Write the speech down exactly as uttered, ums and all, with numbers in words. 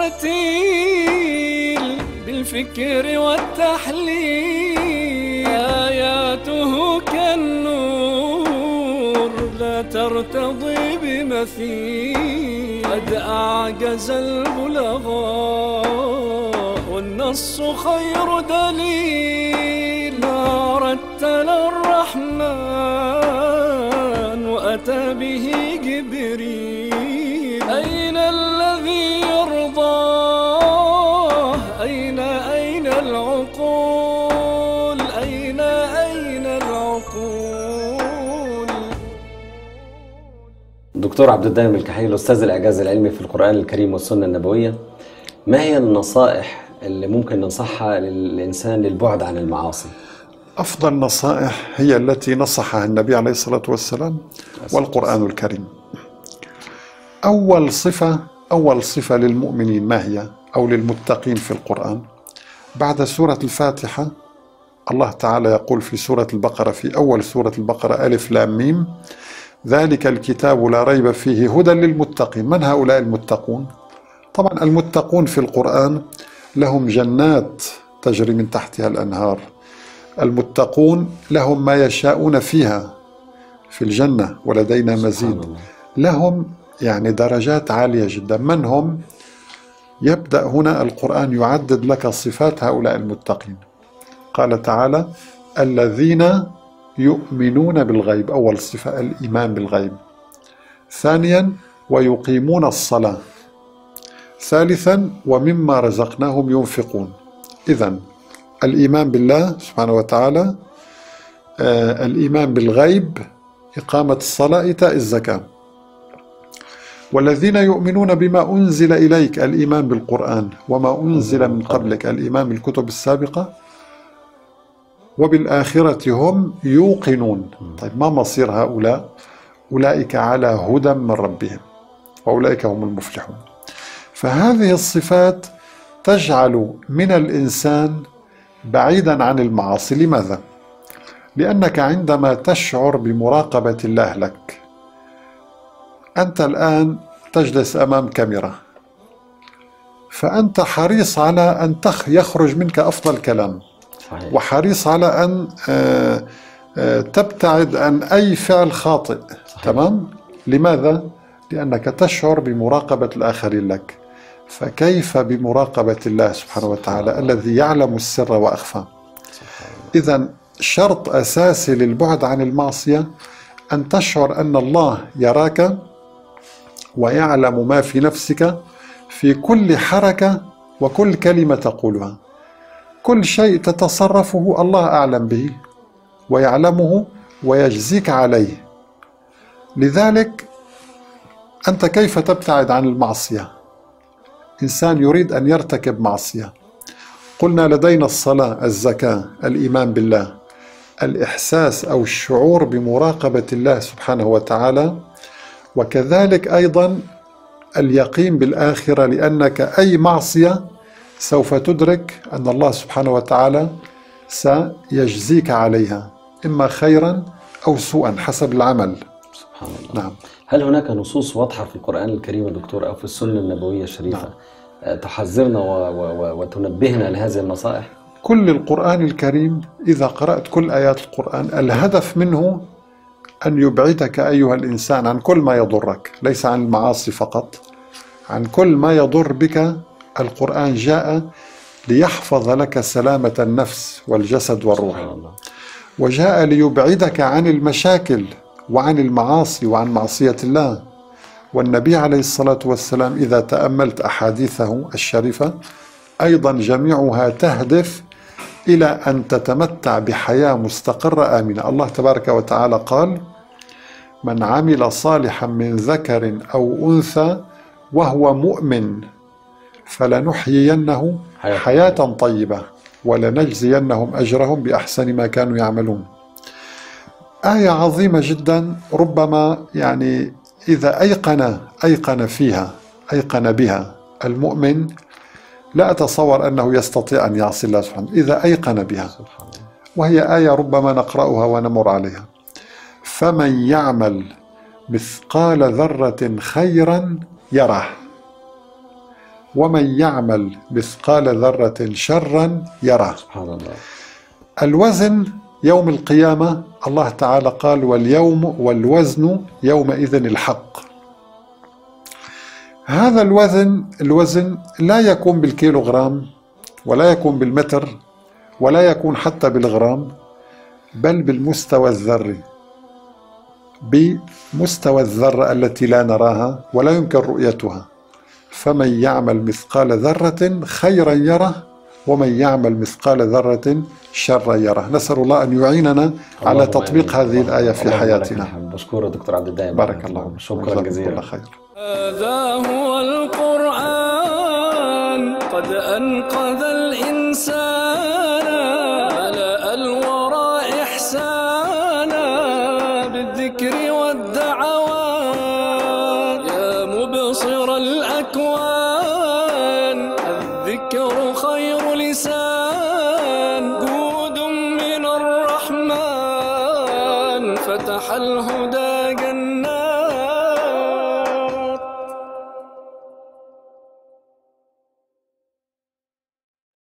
المتين بالفكر والتحليل، آياته كالنور لا ترتضي بمثيل، قد أعجز البلغاء والنص خير دليل، ما رتل الرحمن وأتى به جبريل، أين الذي يرضاه؟ أين أين العقول؟ أين أين العقول؟ دكتور عبد الدائم الكحيل، أستاذ الإعجاز العلمي في القرآن الكريم والسنة النبوية، ما هي النصائح اللي ممكن ننصحها للإنسان للبعد عن المعاصي؟ أفضل نصائح هي التي نصحها النبي عليه الصلاة والسلام والقرآن الكريم. أول صفة أول صفة للمؤمنين ما هي؟ أو للمتقين في القرآن؟ بعد سورة الفاتحة الله تعالى يقول في سورة البقرة، في أول سورة البقرة: ألف لام ميم ذلك الكتاب لا ريب فيه هدى للمتقين. من هؤلاء المتقون؟ طبعا المتقون في القرآن لهم جنات تجري من تحتها الأنهار، المتقون لهم ما يشاءون فيها في الجنة ولدينا مزيد، لهم يعني درجات عالية جدا. من هم؟ يبدأ هنا القرآن يعدد لك صفات هؤلاء المتقين. قال تعالى: الذين يؤمنون بالغيب، أول صفة الإيمان بالغيب. ثانيا: ويقيمون الصلاة. ثالثا: ومما رزقناهم ينفقون. إذن الإيمان بالله سبحانه وتعالى، آه الإيمان بالغيب، إقامة الصلاة، إيتاء الزكاة. والذين يؤمنون بما أنزل إليك، الإيمان بالقرآن وما أنزل من قبلك، الإيمان بالكتب السابقة. وبالآخرة هم يوقنون. طيب ما مصير هؤلاء؟ أولئك على هدى من ربهم وأولئك هم المفلحون. فهذه الصفات تجعل من الإنسان بعيدا عن المعاصي. لماذا؟ لأنك عندما تشعر بمراقبة الله لك، أنت الآن تجلس أمام كاميرا، فأنت حريص على أن يخرج منك أفضل كلام، صحيح. وحريص على أن تبتعد عن أي فعل خاطئ، صحيح. تمام؟ لماذا؟ لأنك تشعر بمراقبة الآخرين لك، فكيف بمراقبة الله سبحانه وتعالى الذي يعلم السر وأخفى؟ إذن شرط أساسي للبعد عن المعصية أن تشعر أن الله يراك ويعلم ما في نفسك في كل حركة وكل كلمة تقولها. كل شيء تتصرفه الله أعلم به ويعلمه ويجزيك عليه. لذلك أنت كيف تبتعد عن المعصية؟ إنسان يريد أن يرتكب معصية، قلنا لدينا الصلاة، الزكاة، الإيمان بالله، الإحساس أو الشعور بمراقبة الله سبحانه وتعالى، وكذلك أيضا اليقين بالآخرة، لأنك أي معصية سوف تدرك أن الله سبحانه وتعالى سيجزيك عليها، إما خيرا أو سوءا حسب العمل. سبحان الله. نعم. هل هناك نصوص واضحة في القرآن الكريم يا دكتور أو في السنة النبوية الشريفة نعم. تحذرنا وتنبهنا لهذه النصائح؟ كل القرآن الكريم إذا قرأت كل آيات القرآن الهدف منه أن يبعدك أيها الإنسان عن كل ما يضرك، ليس عن المعاصي فقط، عن كل ما يضر بك. القرآن جاء ليحفظ لك سلامة النفس والجسد والروح، وجاء ليبعدك عن المشاكل وعن المعاصي وعن معصية الله. والنبي عليه الصلاة والسلام إذا تأملت أحاديثه الشريفة أيضا جميعها تهدف إلى أن تتمتع بحياة مستقرة آمنة. الله تبارك وتعالى قال: من عمل صالحا من ذكر أو أنثى وهو مؤمن فلنحيينه حياة طيبة ولنجزينهم أجرهم بأحسن ما كانوا يعملون. آية عظيمة جدا، ربما يعني إذا أيقن أيقن فيها أيقن بها المؤمن لا أتصور أنه يستطيع أن يعصي الله سبحانه إذا أيقن بها. وهي آية ربما نقرأها ونمر عليها: فمن يعمل مثقال ذرة خيرا يره ومن يعمل مثقال ذرة شرا يره. سبحان الله. الوزن يوم القيامة الله تعالى قال واليوم والوزن يومئذ الحق. هذا الوزن الوزن لا يكون بالكيلوغرام ولا يكون بالمتر ولا يكون حتى بالغرام، بل بالمستوى الذري، بمستوى الذرة التي لا نراها ولا يمكن رؤيتها. فمن يعمل مثقال ذرة خيرا يره ومن يعمل مثقال ذرة شرا يره. نسأل الله أن يعيننا على تطبيق هذه الآية في حياتنا. بشكرك دكتور عبد الدايم. بارك الله. شكرا جزيلا. خير. هذا هو القرآن قد أنقذ الإنسان، ملأ الورى إحسانا بالذكر والدعوات. يا مبصر الأكوان الذكر خير لسان، جود من الرحمن فتح الهدى